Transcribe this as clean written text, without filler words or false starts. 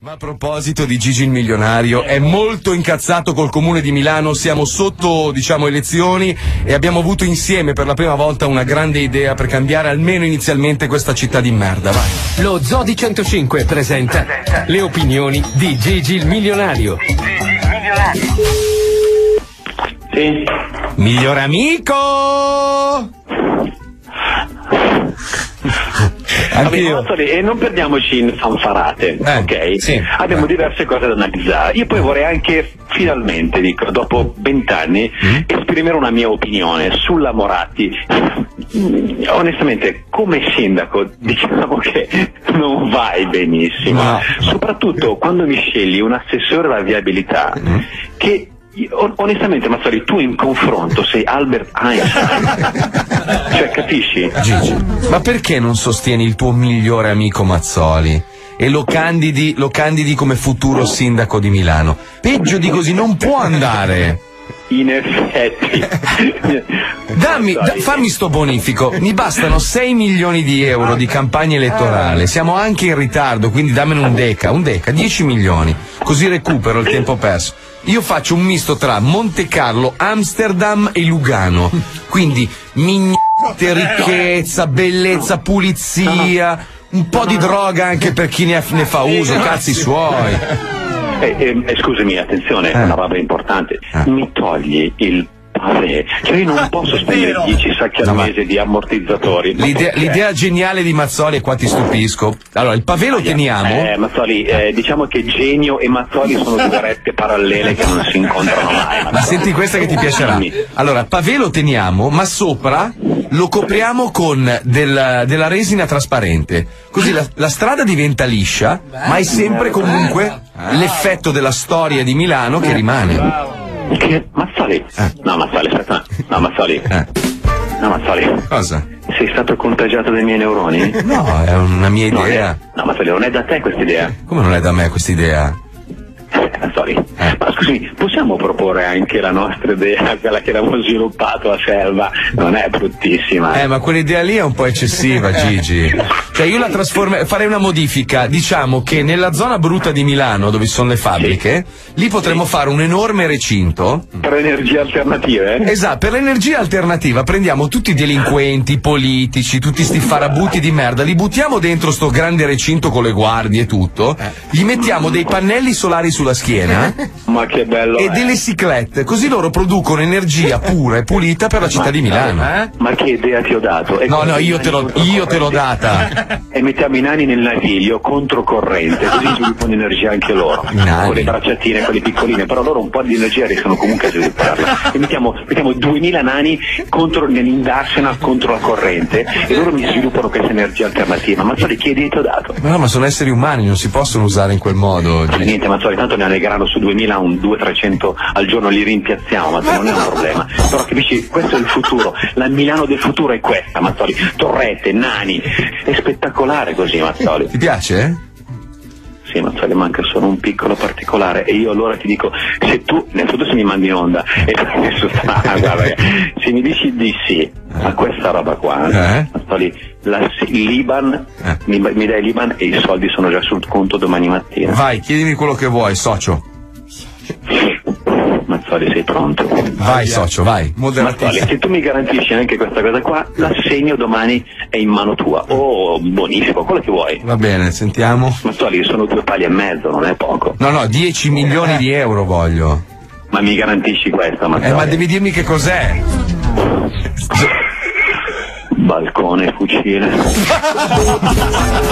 Ma a proposito di Gigi il milionario, è molto incazzato col comune di Milano, siamo sotto, elezioni e abbiamo avuto insieme per la prima volta una grande idea per cambiare almeno inizialmente questa città di merda, vai. Lo Zodi 105 presenta le opinioni di Gigi il milionario. Sì. Miglior amico! Anch'io. E non perdiamoci in fanfarate, ok? Sì. Abbiamo diverse cose da analizzare. Io poi vorrei anche, finalmente, dopo 20 anni, esprimere una mia opinione sulla Moratti. Onestamente, come sindaco, diciamo che non vai benissimo. No. Soprattutto quando mi scegli un assessore alla viabilità che... Onestamente, Mazzoli, tu in confronto sei Albert Einstein. Cioè, capisci? Gigi, ma perché non sostieni il tuo migliore amico Mazzoli e lo candidi come futuro sindaco di Milano? Peggio di così non può andare. In effetti. Fammi sto bonifico, mi bastano 6 milioni di euro di campagna elettorale, siamo anche in ritardo, quindi dammene un deca, 10 milioni, così recupero il tempo perso. Io faccio un misto tra Monte Carlo, Amsterdam e Lugano, quindi mignate, ricchezza, bellezza, pulizia, un po' di droga anche per chi ne fa uso, cazzi suoi. Scusami, attenzione, una roba importante. Mi togli il pavé, cioè io non posso spendere 10 sacchi al mese di ammortizzatori. L'idea geniale di Mazzoli, e qua ti stupisco. Allora, il pavé lo teniamo. Mazzoli, diciamo che Genio e Mazzoli sono due rette parallele che non si incontrano mai. Ma senti questa che ti piacerà. Allora, pavé lo teniamo, ma sopra lo copriamo con della resina trasparente. Così la strada diventa liscia, ma è sempre comunque l'effetto della storia di Milano che rimane. Mazzoli? No, Mazzoli, aspetta. No, Mazzoli. No, Mazzoli. Cosa? Sei stato contagiato dai miei neuroni? No, è una mia idea. No, Mazzoli, non è da te questa idea. Come non è da me questa idea? Mazzoli, ma scusami, possiamo proporre anche la nostra idea, quella che abbiamo sviluppato a Selva? Non è bruttissima. Ma quell'idea lì è un po' eccessiva, Gigi. Cioè io la farei una modifica, diciamo che nella zona brutta di Milano, dove ci sono le fabbriche, lì potremmo fare un enorme recinto. Per energie alternative? Esatto, per l'energia alternativa prendiamo tutti i delinquenti, i politici, tutti sti farabutti di merda, li buttiamo dentro sto grande recinto con le guardie e tutto, gli mettiamo dei pannelli solari sulla schiena. Ma che bello! E delle ciclette, così loro producono energia pura e pulita per la città di Milano. Ma che idea ti ho dato? No, io te l'ho data. E mettiamo i nani nel naviglio controcorrente, così sviluppano energia anche loro. Con le bracciatine, quelle piccoline, però loro un po' di energia riescono comunque a svilupparla. E mettiamo 2000 nani nell'indarsena contro la corrente e loro mi sviluppano questa energia alternativa. Mazzoli, che idea ti ho dato? Ma sono esseri umani, non si possono usare in quel modo. Niente, Mazzoli, tanto ne allegheranno su 2000 un 200-300 al giorno, li rimpiazziamo, Mazzoli, non è un problema. Però capisci, questo è il futuro, la Milano del futuro è questa, Mazzoli, torrette, nani, è spettacolare così, Mazzoli. Ti piace? Sì, Mazzoli, manca solo un piccolo particolare e io allora ti dico, se tu, innanzitutto se mi mandi in onda e guarda, se mi dici di sì a questa roba qua, Mazzoli, l'Iban, mi dai l'Iban e i soldi sono già sul conto domani mattina. Vai, chiedimi quello che vuoi, socio. Mazzoli, sei pronto? Vai, socio, vai. Mazzoli, se tu mi garantisci anche questa cosa qua, l'assegno domani è in mano tua. O bonifico, quello che vuoi. Va bene, sentiamo. Mazzoli, sono 2 pali e mezzo, non è poco. No, 10 milioni di euro voglio. Ma mi garantisci questa, Mazzoli? Ma devi dirmi che cos'è. Balcone, fucile.